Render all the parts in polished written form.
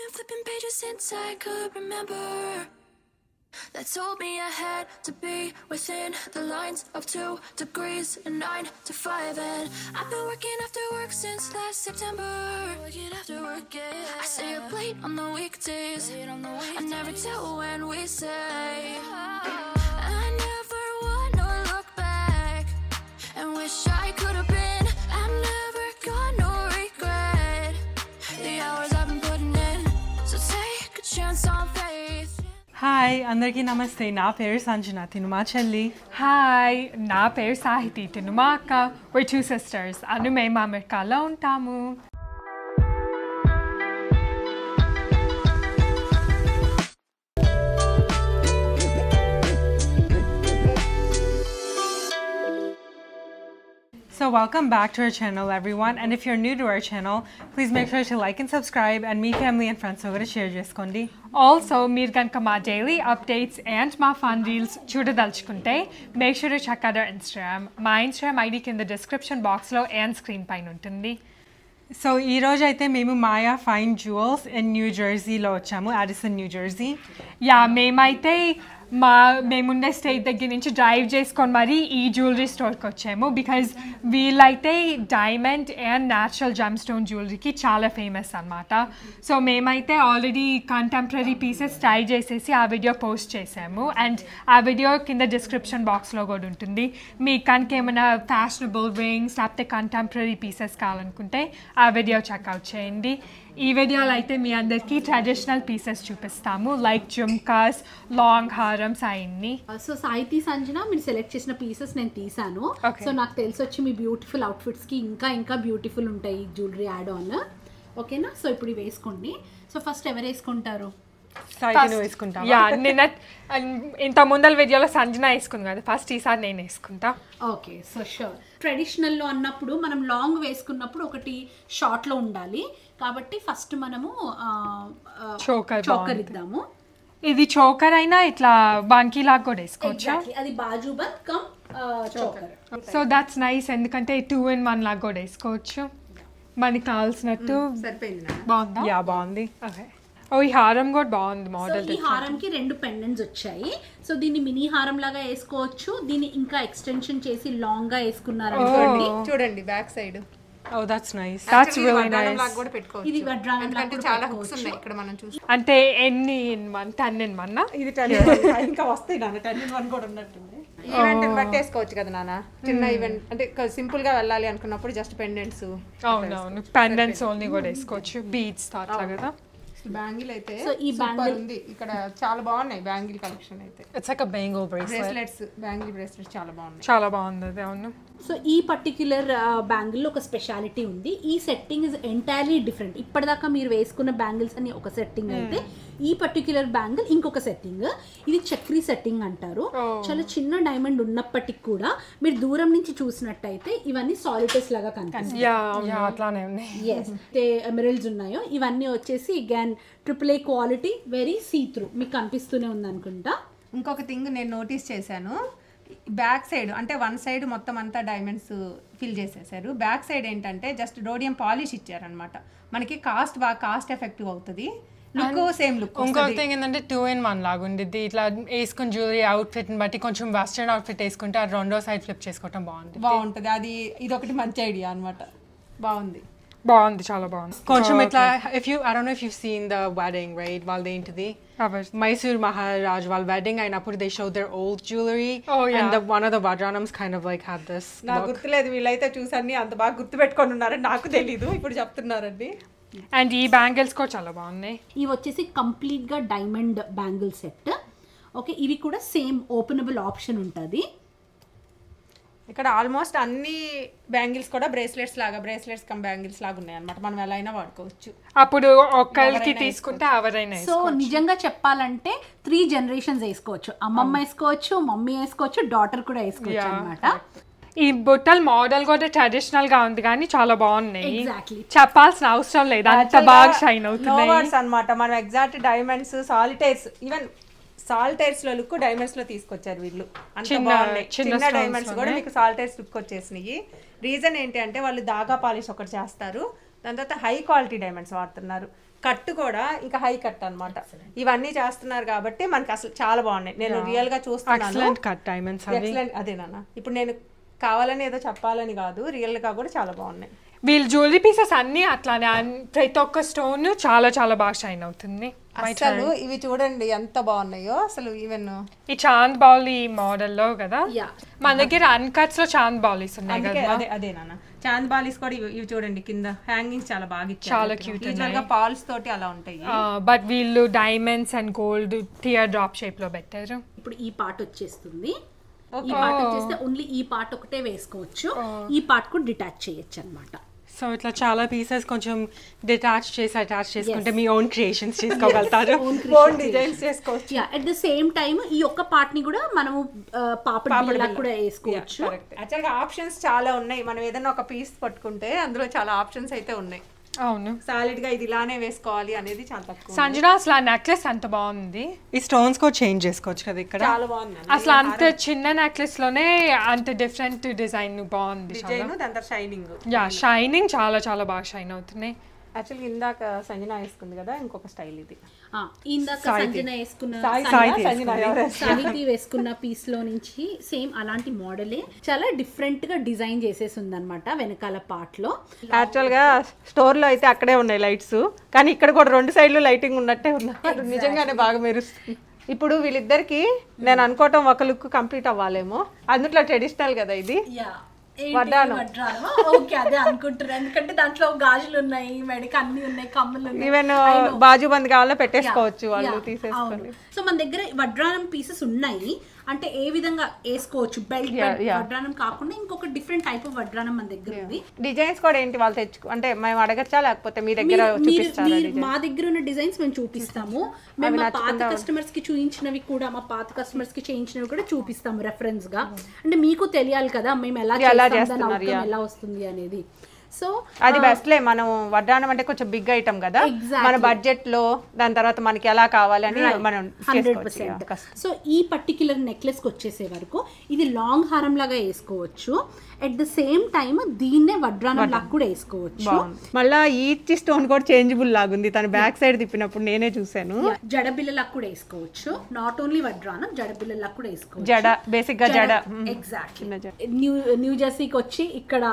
been flipping pages since I could remember. That told me I had to be within the lines of 2 degrees and 9 to 5. And I've been working after work since last September. Working after work, yeah. I stay up late on the weekdays. I never tell when we say. I never wanna look back and wish I could have been. I'm never gonna regret the hours I've been putting in. So take a chance on faith. Hi అందరికీ నమస్తే. నా పేరు సంజన, తిను మా చెల్లి. Hi, నా పేరు సాహితి, తిను మా అక్క. we're 2 sisters. అను మేము అమెరికాలో ఉంటాము. So welcome back to our channel everyone, and if you're new to our channel, please make sure to like and subscribe and meet family and friends over to share cheskondi. Also, మీరు కనుక మా daily updates and మా fun reels చూడదలుచుకుంటే make sure to check out our Instagram. మా Instagram ID కింద description బాక్స్లో and screen పైన ఉంటుంది. సో ఈ రోజు అయితే మేము Maya fine jewels in new జెర్సీలో వచ్చాము, ఆడిసన్ న్యూ జెర్సీ. మేమైతే మేముండే స్టేట్ దగ్గర నుంచి డ్రైవ్ చేసుకొని మరి ఈ జ్యువెలరీ స్టోర్కి వచ్చాము. బికాజ్ వీళ్ళైతే diamond and natural gem stone జ్యువెలరీకి చాలా ఫేమస్ అనమాట. సో మేమైతే ఆల్రెడీ కంటెంపరీ పీసెస్ ట్రై చేసేసి ఆ వీడియో పోస్ట్ చేసాము. అండ్ ఆ వీడియో కింద డిస్క్రిప్షన్ బాక్స్లో కూడా ఉంటుంది. మీకు కనుక ఏమైనా ఫ్యాషనబుల్ రింగ్స్ లేకపోతే కంటెంపరీ పీసెస్ కావాలనుకుంటే ఆ వీడియో చెక్అవుట్ చేయండి. ఈ వీడియోలో అయితే మీ అందరికీ ట్రెడిషనల్ పీసెస్ చూపిస్తాము, లైక్ జుమ్కాస్, లాంగ్ హారమ్స్ అన్ని. సో సాహితి సంజన మీరు సెలెక్ట్ చేసిన పీసెస్ నేను తీసాను. సో నాకు తెలిసి వచ్చి మీ బ్యూటిఫుల్ అవుట్ఫిట్స్ కి ఇంకా బ్యూటిఫుల్ ఉంటాయి జ్యువెలరీ యాడ్ ఆన్. ఓకేనా? సో ఇప్పుడు వేసుకోండి. సో ఫస్ట్ ఎవరు వేసుకుంటారు? నిన్న ఇంత ముందల వీడియోలో సంజన వేసుకుంది కదా, ఫస్ట్ ఈసారి నేను వేసుకుంటా. Okay, so sure. ట్రెడిషనల్లో అన్నప్పుడు మనం లాంగ్ వేసుకున్నప్పుడు ఒకటి షార్ట్లో ఉండాలి కాబట్టి ఫస్ట్ మనము చోకర్ ఇద్దాము. ఇది చోకర్ అయినా ఇట్లా బంకీ లాగా కూడా వేసుకోవచ్చు. అది బాజుబంద్ cum choker. So that's nice, ఎందుకంటే 2-in-1 లాగా కూడా వేసుకోవచ్చు మనకి కావాల్సినట్టు. సరిపోయింది. బాగుందా? యా బాగుంది. ఓకే. ఈ హారం కూడా బాగుంది మోడల్. ఈ హారంకి 2 పెండెంట్స్ వచ్చాయి. సో దీన్ని మినీ హారం లాగా వేసుకోవచ్చు, దీన్ని ఇంకా ఎక్స్టెన్షన్ చేసి లాంగ్ గా వేసుకున్నారనుకోండి. చూడండి back side. Oh, that's nice. That's really nice. కూడా పెట్టుకోవచ్చు. ఇది వడ్రానం లాగా కూడా చాలా హుక్స్ ఉన్నాయి ఇక్కడ మనం చూస్తాం. అంటే ఎన్ని 10-in-1 ఇది 10-in-1 ఇంకా వస్తాయి నాన్న. 10-in-1 కూడా ఉన్నట్టుంది. ఈవెంట్ బట్టి వేసుకోవచ్చు కదా నాన్న. చిన్న ఈవెంట్ అంటే సింపుల్ గా వెళ్ళాలి అనుకున్నప్పుడు జస్ట్ పెండెంట్స్. అవునవును, పెండెంట్స్ ఓన్లీ కూడా వేసుకోవచ్చు, బీడ్స్ అట్లా కదా. బ్యాంగిల్ అయితే సో ఈ బ్యాంగిల్ ఉంది ఇక్కడ, చాలా బాగున్నాయి బ్యాంగిల్ కలెక్షన్ అయితే. It's like a bangle bracelet. Bracelets, bangle bracelets చాలా బాగున్నాయి. చాలా బాగుంది అది. అవును. సో ఈ పర్టిక్యులర్ బ్యాంగిల్లో ఒక స్పెషాలిటీ ఉంది. ఈ సెట్టింగ్ ఇస్ ఎంటైర్లీ డిఫరెంట్. ఇప్పటిదాకా మీరు వేసుకున్న బ్యాంగిల్స్ అని ఒక సెట్టింగ్ అయితే ఈ పర్టిక్యులర్ బ్యాంగిల్ ఇంకొక సెట్టింగ్. ఇది చక్రీ సెట్టింగ్ అంటారు. చాలా చిన్న డైమండ్ ఉన్నప్పటికీ కూడా మీరు దూరం నుంచి చూసినట్టయితే ఇవన్నీ సాలిటర్స్ లాగా కనిపిస్తాయి. అట్లానే ఉన్నాయి. ఎమరల్డ్స్ ఉన్నాయో ఇవన్నీ వచ్చేసి again AAA quality, very see through. మీకు కనిపిస్తూనే ఉంది అనుకుంటా. ఇంకొక థింగ్ నేను నోటీస్ చేశాను, బ్యాక్ సైడ్ అంటే వన్ సైడ్ మొత్తం అంతా డైమండ్స్ ఫిల్ చేసేసారు. బ్యాక్ సైడ్ ఏంటంటే జస్ట్ రోడియం పాలిష్ ఇచ్చారనమాట. మనకి కాస్ట్ ఎఫెక్టివ్ అవుతుంది, లుక్ సేమ్ లుక్. ఇంకో థింగ్ ఏంటంటే 2-in-1 లాగా ఉండిద్ది. ఇట్లా వేసుకుని జ్యువెలరీ అవుట్ఫిట్ బట్టి కొంచెం వెస్టర్న్ అవుట్ఫిట్ వేసుకుంటే ఆ రెండో సైడ్ ఫ్లిప్ చేసుకోవటం బాగుంటుంది. అది ఇదొకటి మంచి ఐడియా అనమాట. బాగుంది, చాలా బాగుంది. కొంచెం ఇట్లా I don't know if you've seen the wedding, right? While they into the Mysore Maharaj while wedding అయినప్పుడు they showed their old jewelry. And one of the Vajranams kind of like had this. నాకు గుర్తులేదు, వీళ్ళైతే చూసాన్ని అంత బాగా గుర్తు పెట్టుకొని ఉన్నారని నాకు తెలీదు, ఇప్పుడు చెప్తున్నారండి. అండ్ ఈ బ్యాంగిల్స్ కూడా చాలా బాగున్నాయి. ఇవి వచ్చేసి కంప్లీట్ గా డైమండ్ బ్యాంగిల్ సెట్. ఓకే, ఇవి కూడా సేమ్ ఓపెనబుల్ ఆప్షన్ ఉంటుంది. ఇక్కడ ఆల్మోస్ట్ అన్ని బ్యాంగిల్స్ కూడా బ్రేస్లెట్స్ కమ్ బ్యాంగిల్స్ లాగా ఉన్నాయి అనమాట. మనం ఎలా అయినా వాడుకోవచ్చు. అప్పుడు ఒక్కరికి తీసుకుంటే ఎవరైనా. సో నిజంగా చెప్పాలంటే 3 generations వేసుకోవచ్చు. అమ్మమ్మ వేసుకోవచ్చు, మమ్మీ వేసుకోవచ్చు, డాటర్ కూడా వేసుకోవచ్చు అనమాట. ఈ బుట్టల్ మోడల్ కూడా ట్రెడిషనల్ గా ఉంది కానీ చాలా బాగున్నాయి. ఎగ్జాక్ట్లీ చెప్పాల్సిన అవసరం లేదు, అంత బాగా షైన్ అవుతున్నాయి అనమాట. మనం exact diamonds, solitaires, even solitaires లో లుక్ డైమండ్స్ లో తీసుకొచ్చారు వీళ్ళు. చిన్న డైమండ్స్ కూడా మీకు సాల్టైర్స్ లుక్ వచ్చేసినాయి. రీజన్ ఏంటి అంటే వాళ్ళు దాగా పాలిష్ ఒకటి చేస్తారు, దాని తర్వాత హై క్వాలిటీ డైమండ్స్ వాడుతున్నారు. కట్ కూడా ఇంకా హై కట్ అన్నమాట. ఇవన్నీ చేస్తున్నారు కాబట్టి మనకి అసలు చాలా బాగున్నాయి. నేను రియల్ గా చూస్తున్నాను. ఎక్సలెంట్. అదేనా ఇప్పుడు నేను కావాలని ఏదో చెప్పాలని కాదు, రియల్ గా కూడా చాలా బాగున్నాయి. వీళ్ళ జ్యువెలరీ పీసెస్ అన్ని అట్లానే ప్రతి ఒక్క స్టోన్ చాలా చాలా బాగా షైన్ అవుతుంది. అసలు ఇవి చూడండి ఎంత బాగున్నాయో అసలు. ఈవెన్ ఈ చాంద్ బౌలీ మోడల్ లో కదా మన దగ్గర అన్కట్స్ లో చాంద్ బౌలీస్ ఉన్నాయి కదా. అదేనా చాంద్ బాలీస్ కూడా ఇవి చూడండి కింద హ్యాంగింగ్స్ చాలా బాగా ఇచ్చారు. చాలా క్యూట్. యూజువల్ గా పాల్స్ తోటి అలా ఉంటాయి, బట్ వీళ్ళు diamonds and gold tear drop shape లో పెట్టారు. ఇప్పుడు ఈ పార్ట్ వచ్చేస్తుంది. ఈ పార్ట్ వచ్చేస్తే ఓన్లీ ఈ పార్ట్ ఒకటే వేసుకోవచ్చు, ఈ పార్ట్ కూడా డిటాచ్ చేయొచ్చు అన్నమాట. సో ఇట్లా చాలా పీసెస్ కొంచెం డిటాచ్ చేసి అటాచ్ చేసుకుంటే మీ ఓన్ క్రియేషన్స్ చేసుకోగలుగుతారు, ఓన్ డిజైన్స్ చేసుకోవచ్చు. అట్ ద సేమ్ టైం ఈ ఒక్క పార్ట్ ని కూడా మనము పాపడ్ కూడా వేసుకోవచ్చు. యాక్చువల్గా ఆప్షన్స్ చాలా ఉన్నాయి. మనం ఏదైనా ఒక పీస్ పట్టుకుంటే అందులో చాలా ఆప్షన్స్ అయితే ఉన్నాయి. అవును, సాలిడ్ గా ఇది ఇలానే వేసుకోవాలి అనేది చాలా తక్కువ. సంజన అసలు ఆ నెక్లెస్ అంత బాగుంది. ఈ స్టోన్స్ కూడా చేంజ్ చేసుకోవచ్చు కదా ఇక్కడ. చాలా బాగుంది. అసలు అంత చిన్న నెక్లెస్ లోనే అంత డిఫరెంట్ డిజైన్ బాగుంది. షైనింగ్ చాలా చాలా బాగా షైన్ అవుతున్నాయి. యాక్చువల్గా ఇందాక సంజన వేసుకుంది కదా ఇంకొక స్టైల్ ఇది. ఇందాక సంజన వేసుకున్న సాహితీ వేసుకున్న పీస్ లో నుంచి సేమ్ అలాంటి మోడలే చాలా డిఫరెంట్ గా డిజైన్ చేసేసి ఉంది అనమాట వెనకాల పార్ట్ లో. యాక్చువల్ గా స్టోర్ లో అయితే అక్కడే ఉన్నాయి లైట్స్, కానీ ఇక్కడ కూడా 2 సైడ్లు లైటింగ్ ఉన్నట్టే ఉన్నాయి. నిజంగానే బాగా మెరుస్తుంది. ఇప్పుడు వీళ్ళిద్దరికి నేను అనుకోవటం ఒక లుక్ కంప్లీట్ అవ్వాలేమో, అందుట్లో ట్రెడిషనల్ కదా ఇది. ఓకే అదే అనుకుంటున్నారు, ఎందుకంటే దాంట్లో గాజులు ఉన్నాయి, మెడకి అన్ని ఉన్నాయి, కమ్మలు ఉన్నాయి, ఈవెన్ బాజుబంద్ కావాలో పెట్టేసుకోవచ్చు వాళ్ళు తీసేసుకొని. సో మన దగ్గర వడ్రానం పీసెస్ ఉన్నాయి, అంటే ఏ విధంగా వేసుకోవచ్చు. బెల్ట్ వడ్రానం కాకుండా ఇంకొక డిఫరెంట్ టైప్ ఆఫ్ వడ్రానం మన దగ్గర ఉంది. డిజైన్స్ కూడా ఏంటి వాళ్ళు తెచ్చుకో అంటే మేము అడగచ్చా లేకపోతే మీ దగ్గర చూపిస్తారా? మా దగ్గర ఉన్న డిజైన్స్ మేము చూపిస్తాము. మేము మా పాత కస్టమర్స్ కి చూపించినవి కూడా, మా పాత కస్టమర్స్ కి చేయించినవి కూడా చూపిస్తాము రెఫరెన్స్ గా. అంటే మీకు తెలియాలి కదా మేము ఎలా చేస్తాం, ఎలా వస్తుంది అనేది. సో అది బెస్ట్లే. మనం వడ్డానం అంటే కొంచెం బిగ్ ఐటమ్ కదా, మన బడ్జెట్ లో దాని తర్వాత మనకి ఎలా కావాలని మనం 100%. సో ఈ పర్టిక్యులర్ నెక్లెస్ కి వచ్చేసే వరకు ఇది లాంగ్ హారం లాగా వేసుకోవచ్చు, అట్ ద సేమ్ టైమ్ దీన్నే వడ్రానం లాగా కూడా వేసుకోవచ్చు. మళ్ళా ఈచ్ స్టోన్ కూడా చేంజబుల్ లాగుంది. తన బ్యాక్ సైడ్ తిప్పినప్పుడు నేనే చూసాను. జడబిల్లలా కూడా వేసుకోవచ్చు, నాట్ ఓన్లీ వడ్రానం, జడబిల్లలా కూడా వేసుకోవచ్చు. జడ బేసిక్ గా జడ ఎగ్జాక్ట్లీ. న్యూ జెర్సీకి వచ్చి ఇక్కడ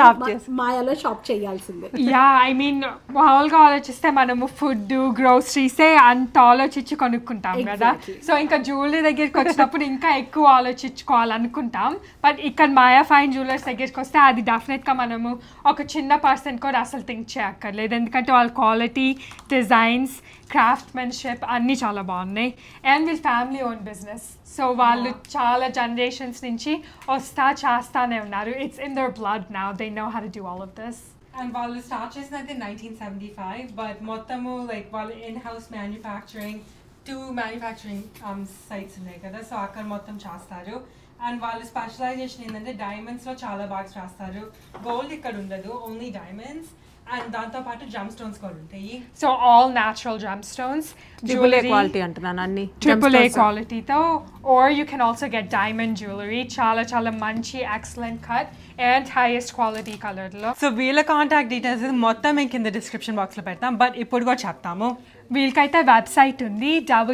మాయాలో షాప్ చేయాల్సిందే. యా, ఐ మీన్ మామూలుగా ఆలోచిస్తే మనము ఫుడ్ గ్రోసరీసే అంత ఆలోచించి కొనుక్కుంటాం కదా. సో ఇంకా జ్యువెలరీ దగ్గరికి వచ్చినప్పుడు ఇంకా ఎక్కువ ఆలోచించుకోవాలనుకుంటాం. బట్ ఇక్కడ మాయా ఫైన్ జ్యువెలర్స్ దగ్గరికి వస్తే అది డెఫినెట్గా మనము ఒక చిన్న పర్సెంట్ కూడా అసలు థింక్ చేయక్కర్లేదు, ఎందుకంటే వాళ్ళ క్వాలిటీ, డిజైన్స్, క్రాఫ్ట్మెన్షిప్ అన్నీ చాలా బాగున్నాయి. అండ్ వీళ్ళ ఫ్యామిలీ ఓన్ బిజినెస్, సో వాళ్ళు చాలా జనరేషన్స్ నుంచి చేస్తానే ఉన్నారు. It's in their blood now, they know how to do all of this. And వాళ్ళు స్టార్ట్ చేసినది 1975, బట్ మొత్తము లైక్ వాళ్ళు in house manufacturing 2 manufacturing sites ఉన్నాయి కదా, సో అక్కడ మొత్తం చేస్తారు. అండ్ వాళ్ళ స్పెషలైజేషన్ ఏంటంటే డైమండ్స్లో చాలా బాగా చేస్తారు. గోల్డ్ ఇక్కడ ఉండదు, ఓన్లీ డైమండ్స్. అండ్ దాంతో పాటు జమ్ స్టోన్స్ కూడా ఉంటాయి. So all natural gem stones, triple A quality అంటున్నాను, అన్ని ట్రిపుల్ ఏ క్వాలిటీతో. Or you can also get diamond jewellery, చాలా చాలా మంచి excellent cut and highest quality కలర్లో. సో వీళ్ళ కాంటాక్ట్ డీటెయిల్స్ మొత్తం మేము కింద డిస్క్రిప్షన్ బాక్స్లో పెడతాం, బట్ ఇప్పుడు కూడా చెప్తాము. వీళ్ళకైతే వెబ్సైట్ ఉంది,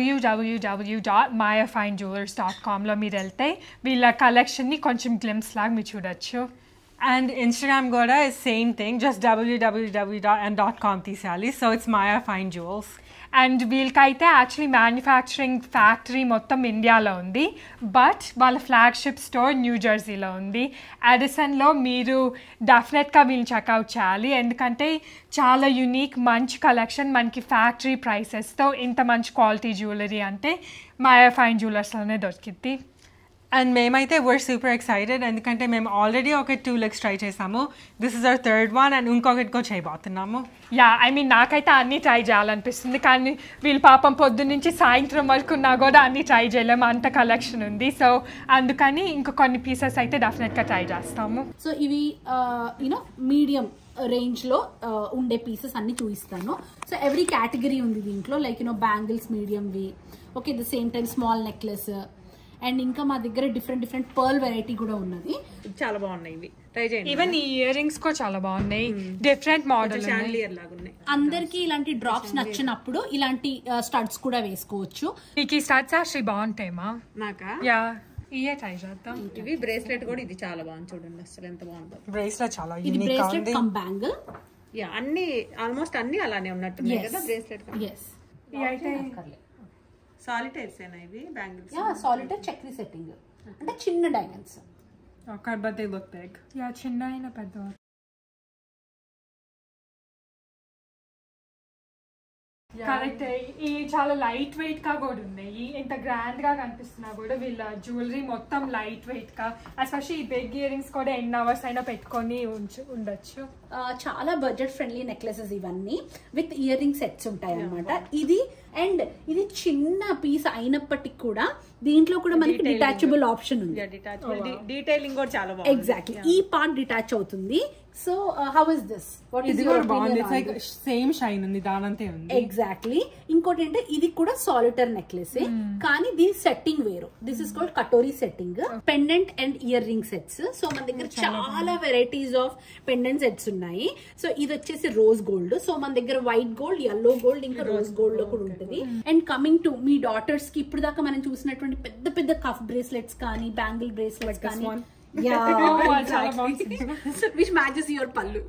www.mayafinejewelers.comలో మీరు వెళ్తే వీళ్ళ కలెక్షన్ని కొంచెం గ్లిమ్స్ లాగా మీరు చూడొచ్చు. And Instagram కూడా is same thing, just www.com తీసేయాలి. So it's Maya Fine Jewels. And వీళ్ళకైతే యాక్చువల్లీ మ్యానుఫ్యాక్చరింగ్ ఫ్యాక్టరీ మొత్తం ఇండియాలో ఉంది, బట్ వాళ్ళ ఫ్లాగ్షిప్ స్టోర్ న్యూ జెర్సీలో ఉంది. అడిసన్లో మీరు డెఫినెట్గా వీళ్ళని చెక్అవుట్ చేయాలి, ఎందుకంటే చాలా యూనిక్ మంచి కలెక్షన్ మనకి ఫ్యాక్టరీ ప్రైసెస్తో ఇంత మంచి క్వాలిటీ జ్యువెలరీ అంటే మాయా ఫైన్ జ్యువెలర్స్లోనే దొరికిద్ది. అండ్ మేమైతే we're super excited, ఎందుకంటే మేము ఆల్రెడీ ఒక 2 లెగ్స్ ట్రై చేసాము. This is our third one and ఇంకొకటి కూడా చేయబోతున్నాము. యా, ఐ మీన్ నాకైతే అన్నీ ట్రై చేయాలనిపిస్తుంది, కానీ వీళ్ళు పాపం పొద్దున్న నుంచి సాయంత్రం వరకు ఉన్నా కూడా అన్నీ ట్రై చేయలేము, అంత కలెక్షన్ ఉంది. సో అందుకని ఇంకా కొన్ని పీసెస్ అయితే డెఫినెట్గా ట్రై చేస్తాము. సో ఇవి యూనో మీడియం రేంజ్లో ఉండే పీసెస్ అన్ని చూపిస్తాను. సో ఎవ్రీ కేటగిరీ ఉంది దీంట్లో, లైక్ యూనో బ్యాంగిల్స్ మీడియంవి, okay, the same time small necklace, and ఇంకా మా దగ్గర డిఫరెంట్ పర్ల్ వెరైటీ కూడా ఉన్నది. చాలా బాగున్నాయి ఇవి, ట్రై చేయండి. ఈవెన్ ఈ ఇయర్ రింగ్స్ కూడా చాలా బాగున్నాయి, డిఫరెంట్ మోడల్ షాండిలియర్ లాగా ఉన్నాయి. అందరికి ఇలాంటి డ్రాప్స్ నచ్చినప్పుడు ఇలాంటి స్టడ్స్ కూడా వేసుకోవచ్చు. మీకు ఈ స్టడ్స్ యాక్చువల్లీ బాగుంటాయమ్మా. నాకా యా ఇయే ట్రై చేద్దాం. ఇవి బ్రేస్లెట్ కూడా ఇది చాలా బాగుంది చూడండి, అసలు ఎంత బాగుంటుంది. బ్రేస్లెట్ చాలా ఇది యూనిక్ గా బ్రేస్లెట్ ఉంది. Come bangle. యా అన్ని ఆల్మోస్ట్ అన్ని అలానే ఉన్నట్టున్నాయి కదా బ్రేస్లెట్. అయితే సాలిటైర్స్ ఏనా ఇవి బ్యాంగిల్స్? యా సాలిటైర్ చక్రీ సెట్టింగ్ అంటే చిన్న diamonds. Okay, but they look big. Yeah, చిన్న అయినా పెద్ద. కరెక్ట్. ఈ చాలా లైట్ వెయిట్ గా కూడా ఉన్నాయి, ఇంత గ్రాండ్ గా కనిపిస్తున్నా కూడా వీళ్ళ జ్యువెలరీ మొత్తం లైట్ వెయిట్ గా, ఎస్పెషల్లీ ఈ బిగ్ ఇయర్ రింగ్స్ కూడా ఎన్ని అవర్స్ అయినా పెట్టుకొని ఉండొచ్చు. చాలా బడ్జెట్ ఫ్రెండ్లీ నెక్లెసెస్ ఇవన్నీ విత్ ఇయర్ రింగ్ సెట్స్ ఉంటాయి అన్నమాట. ఇది అండ్ ఇది చిన్న పీస్ అయినప్పటికీ కూడా దీంట్లో కూడా మనకి డిటాచబుల్ ఆప్షన్ ఉంది. డీటెయిలింగ్ కూడా చాలా బాగుంది. ఎగ్జాక్ట్లీ ఈ పార్ట్ డిటాచ్ అవుతుంది. So how is this? What is your opinion? Same shine ఉంది, దానంతే ఉంది. ఎగ్జాక్ట్లీ. ఇంకోటి అంటే ఇది కూడా సాలిటర్ నెక్లెస్, కానీ దీని సెట్టింగ్ వేరు. This is called katori setting. Pendant and ear ring sets. So మన దగ్గర చాలా వెరైటీస్ ఆఫ్ పెండెంట్ సెట్స్ ఉన్నాయి. సో ఇది వచ్చేసి రోజ్ గోల్డ్. సో మన దగ్గర వైట్ గోల్డ్, యెల్లో గోల్డ్, ఇంకా రోజ్ గోల్డ్ లో కూడా ఉంటుంది. అండ్ కమింగ్ టు మీ డాటర్స్ కి ఇప్పుడు దాకా మనం చూసినటువంటి పెద్ద పెద్ద కఫ్ బ్రేస్లెట్స్ కానీ బ్యాంగిల్ బ్రేస్లెట్స్ కానీ which matches your pallu.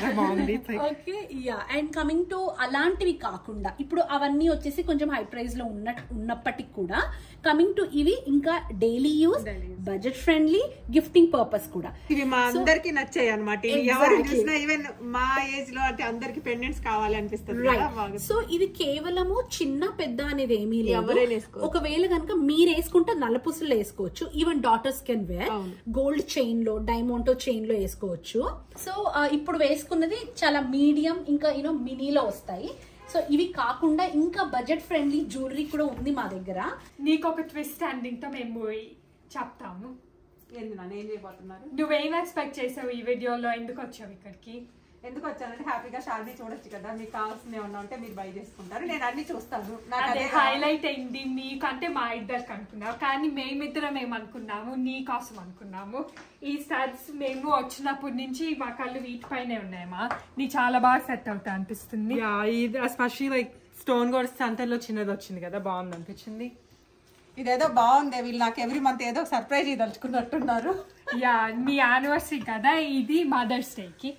Okay, yeah. And coming to అలాంటివి కాకుండా ఇప్పుడు అవన్నీ వచ్చేసి కొంచెం హై ప్రైస్ లో ఉన్నప్పటికీ కూడా కమింగ్ టు ఇవి ఇంకా daily use, budget friendly, gifting purpose కూడా ఇవి మా అందరికి నచ్చాయి అన్నమాట. ఎవరు చూసినా ఈవెన్ మా ఏజ్ లో అంటే అందరికి పెండెంట్స్ కావాలి అనిపిస్తుంది. సో ఇది కేవలము చిన్న పెద్ద అనేది ఏమీ లేదు. ఒకవేళ కనుక మీరు వేసుకుంటే నల్లపూసలు వేసుకోవచ్చు. Even daughters can wear. Gold chain లో, డైమండ్ చైన్ లో వేసుకోవచ్చు. సో ఇప్పుడు వేసుకున్నది చాలా మీడియం ఇంకా మినీలో వస్తాయి. సో ఇవి కాకుండా ఇంకా బడ్జెట్ ఫ్రెండ్లీ జ్యువెలరీ కూడా ఉంది మా దగ్గర. నీకు ఒక ట్విస్ట్ ఎండింగ్ తో మేము చెప్తాము. ఏం చేయబోతున్నారు? నువ్వేం ఎక్స్పెక్ట్ చేసావు ఈ వీడియోలో? ఎందుకు వచ్చావు ఇక్కడికి? ఎందుకు వచ్చానంటే హ్యాపీగా షార్ని చూడొచ్చు కదా, మీకు కావాల్సిన ఏమన్నా ఉంటే మీరు బై చేసుకుంటారు, నేను అన్ని చూస్తాను. అదే హైలైట్ అయింది. నీకంటే మా ఇద్దరికి అనుకున్నావు, కానీ మేమిద్దరం ఏమనుకున్నాము, నీ కోసం అనుకున్నాము. ఈ స్టడ్స్ మేము వచ్చినప్పటి నుంచి మా కళ్ళు వీటిపైనే ఉన్నాయమ్మా. నీ చాలా బాగా సెట్ అవుతా అనిపిస్తుంది. ఎస్పెషల్లీ లైక్ స్టోన్ కూడా సెంటర్ చిన్నది వచ్చింది కదా, బాగుంది అనిపించింది. ఇదేదో బాగుంది. వీళ్ళు నాకు ఎవ్రీ మంత్ ఏదో సర్ప్రైజ్ ఇదలుచుకున్నట్టున్నారు. యా మీ యానివర్సరీ కదా ఇది, మదర్స్ డేకి.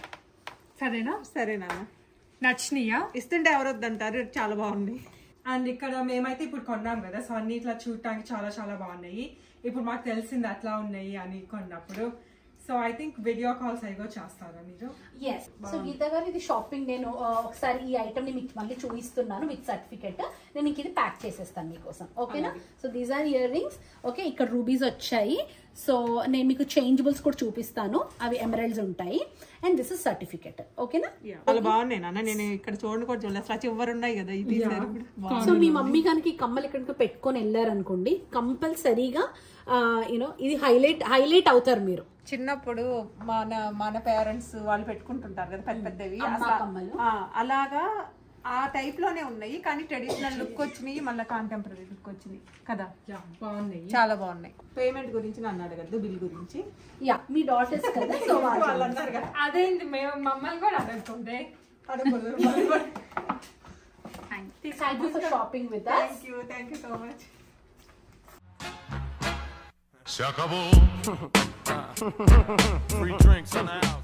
సరేనా? నచ్చినాయా? ఇస్తుంటే ఎవరు వద్దంటారు, చాలా బాగుంది. అండ్ ఇక్కడ మేమైతే ఇప్పుడు కొన్నాం కదా, సో అన్ని ఇట్లా చూడటానికి చాలా చాలా బాగున్నాయి. ఇప్పుడు మాకు తెలిసింది అట్లా ఉన్నాయి అని కొన్నప్పుడు. So I think video calls అయిగో చేస్తారా మీరు? ఎస్. సో గీత గారు ఇది షాపింగ్ నేను ఒకసారి ఈ ఐటమ్ ని మీకు మళ్ళీ చూపిస్తున్నాను విత్ సర్టిఫికెట్. నేను ఇది ప్యాక్ చేసేస్తాను మీకోసం, ఓకేనా? So these are ear rings. Okay, ఇక్కడ రూబీస్ వచ్చాయి. సో నేను మీకు చేంజబుల్స్ కూడా చూపిస్తాను, అవి ఎమరల్డ్స్ ఉంటాయి. అండ్ దిస్ ఇస్ సర్టిఫికెట్, ఓకేనా? చాలా బాగున్నాయి నాన్న. నేను ఇక్కడ చూడండి కూడా చూడలేదు, అసలు చివరి ఉన్నాయి కదా ఇది. సో మీ మమ్మీ కనుక ఈ కమ్మలు ఇక్కడ పెట్టుకొని వెళ్ళారనుకోండి, కంపల్సరీగా ఇది హైలైట్ అవుతారు మీరు. చిన్నప్పుడు మన పేరెంట్స్ వాళ్ళు పెట్టుకుంటుంటారు కదా పెద్ద పెద్దవి, అలాగా ఆ టైప్ లోనే ఉన్నాయి, కానీ ట్రెడిషనల్ లుక్ వచ్చినాయి, మళ్ళీ కాంటెంపరీ లుక్ వచ్చినాయి కదా. బాగున్నాయి, చాలా బాగున్నాయి. పేమెంట్ గురించి నన్ను అడగద్దు, బిల్ గురించి. యా మీ డాటర్స్ కదా, సో వాళ్ళు అన్నారు కదా. అదేంటి మేము మమ్మల్ని కూడా అడగకుండే. Thank you for shopping with us. Thank you so much. Se acabó. Free drinks in the house.